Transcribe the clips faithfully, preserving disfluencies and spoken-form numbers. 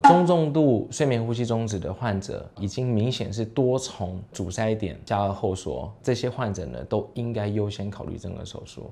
中重度睡眠呼吸中止的患者，已经明显是多重阻塞点下颚后缩，这些患者呢都应该优先考虑正颌手术。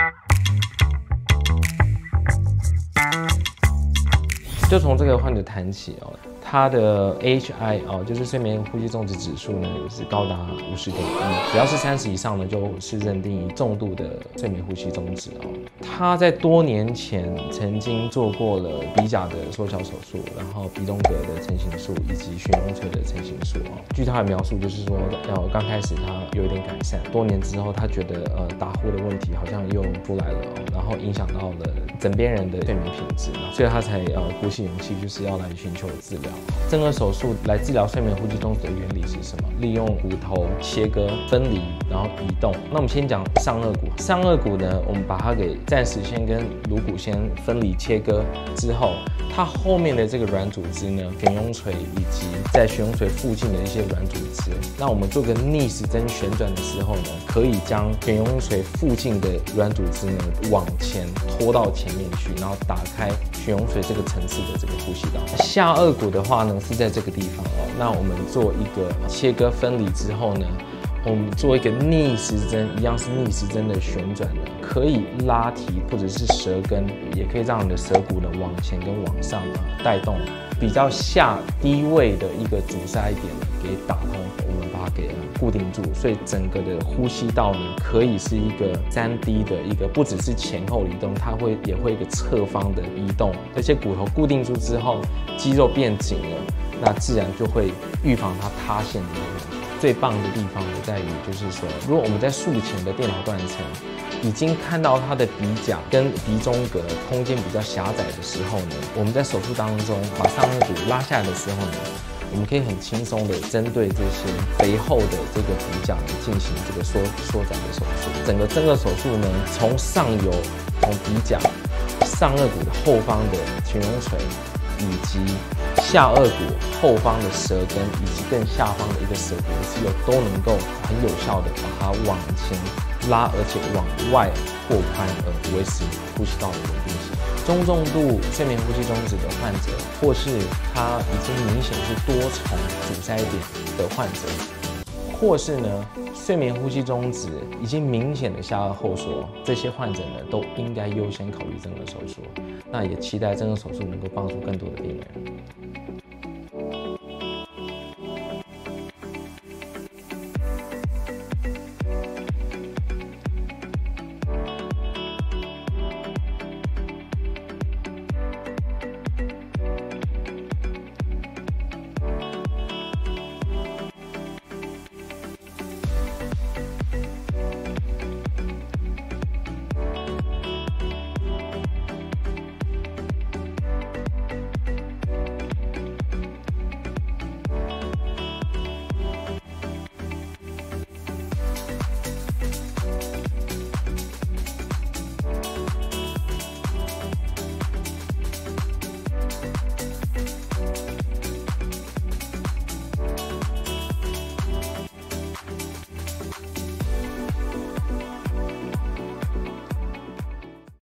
就从这个患者谈起哦，他的 A H I 哦，就是睡眠呼吸中止指数呢是高达五十点一，只要是三十以上呢，就是认定为重度的睡眠呼吸中止哦。他在多年前曾经做过了鼻甲的缩小手术，然后鼻中隔的成型术以及悬雍垂的成型术哦。据他的描述，就是说，呃，刚开始他有一点改善，多年之后他觉得呃打呼的问题好像又出来了哦，然后影响到了枕边人的睡眠品质，所以他才呃鼓起勇气，就是要来寻求治疗。正颌手术来治疗睡眠呼吸中止的原理是什么？利用骨头切割、分离，然后移动。那我们先讲上颚骨。上颚骨呢，我们把它给暂时先跟颅骨先分离切割之后，它后面的这个软组织呢，悬雍垂以及在悬雍垂附近的一些软组织，那我们做个逆时针旋转的时候呢，可以将悬雍垂附近的软组织呢往前拖到前面去，然后打开悬雍垂这个层次的这个呼吸道。下颚骨的话呢是在这个地方哦，那我们做一个切割分离之后呢，我们做一个逆时针，一样是逆时针的旋转呢，可以拉提或者是舌根，也可以让你的舌骨呢往前跟往上啊带动，比较下低位的一个阻塞点给打通，我们把它给固定住，所以整个的呼吸道呢可以是一个三 D 的一个，不只是前后移动，它会也会一个侧方的移动，这些骨头固定住之后，肌肉变紧了，那自然就会预防它塌陷的一个问题。最棒的地方在于，就是说，如果我们在术前的电脑断层已经看到它的鼻甲跟鼻中隔空间比较狭窄的时候呢，我们在手术当中把上颚骨拉下来的时候呢，我们可以很轻松的针对这些肥厚的这个鼻甲呢进行这个缩缩窄的手术。整个正颌手术呢，从上游从鼻甲、上颚骨的后方的悬雍垂，以及下颚骨后方的舌根以及更下方的一个舌骨的肌肉，都能够很有效的把它往前拉，而且往外扩宽，而维持呼吸道的稳定性。中重度睡眠呼吸中止的患者，或是他已经明显是多重阻塞点的患者，或是呢睡眠呼吸中止已经明显的下颚后缩，这些患者呢都应该优先考虑正颌手术。那也期待正颌手术能够帮助更多的病人。